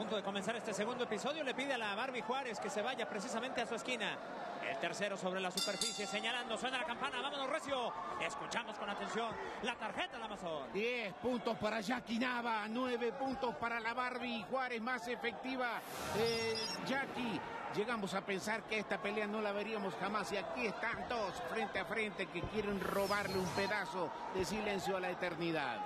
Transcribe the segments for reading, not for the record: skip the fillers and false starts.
punto de comenzar este segundo episodio. Le pide a la Barbie Juárez que se vaya precisamente a su esquina. El tercero sobre la superficie, señalando, suena la campana, vámonos recio. Escuchamos con atención la tarjeta del Amazon. 10 puntos para Jackie Nava, 9 puntos para la Barbie Juárez, más efectiva Jackie. Llegamos a pensar que esta pelea no la veríamos jamás y aquí están dos frente a frente que quieren robarle un pedazo de silencio a la eternidad.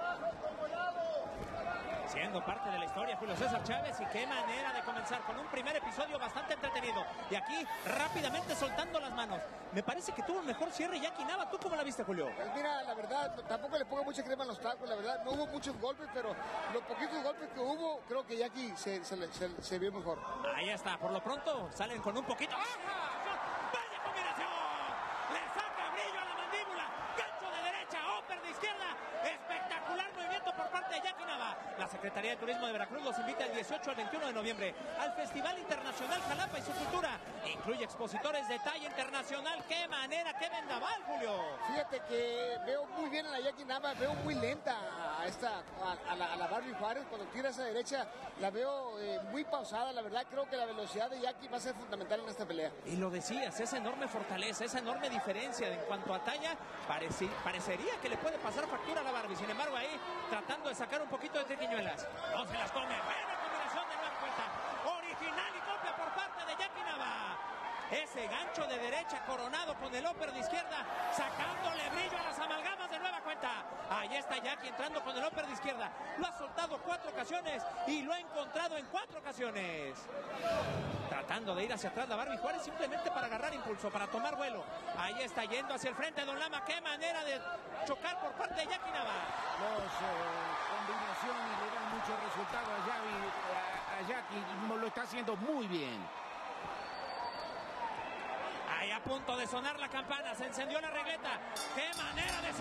Siendo parte de la historia, Julio César Chávez, y qué manera de comenzar con un primer episodio bastante entretenido. Y aquí, rápidamente soltando las manos. Me parece que tuvo un mejor cierre Jackie Nava. ¿Tú cómo la viste, Julio? Pues mira, la verdad, tampoco le pongo mucha crema a los tacos, la verdad. No hubo muchos golpes, pero los poquitos golpes que hubo, creo que Jackie se vio mejor. Ahí está, por lo pronto salen con un poquito. ¡Ajá! ¡Vaya combinación! Le saca brillo a la mandíbula. Gancho de derecha, upper de izquierda. Espectacular movimiento por parte de Jackie Nava. La Secretaría de Turismo de Veracruz los invita el 18 al 21 de noviembre al Festival Internacional Jalapa y su cultura. Incluye expositores de talla internacional. ¡Qué manera, qué vendaval, Julio! Fíjate que veo muy bien a la Jackie Nava, veo muy lenta a la Barbie Juárez. Cuando tira a esa derecha la veo muy pausada. La verdad creo que la velocidad de Jackie va a ser fundamental en esta pelea. Y lo decías, esa enorme fortaleza, esa enorme diferencia en cuanto a talla, parecería que le puede pasar factura a la Barbie. Sin embargo, ahí tratando de sacar un poquito de triquiñuelas. No se las come. Buena combinación de nueva cuenta. Original y copia por parte de Jackie Nava. Ese gancho de derecha coronado con el upper de izquierda, sacándole brillo a las amalgamas de nueva cuenta. Ahí está Jackie entrando con el upper de izquierda. Lo ha soltado 4 ocasiones y lo ha encontrado en 4 ocasiones. Tratando de ir hacia atrás la Barbie Juárez simplemente para agarrar impulso, para tomar vuelo. Ahí está yendo hacia el frente Don Lama. Qué manera de chocar por parte de Jackie Nava. Dos combinaciones le dan mucho resultado a Jackie. Lo está haciendo muy bien. Ahí a punto de sonar la campana, se encendió la regleta. ¡Qué manera de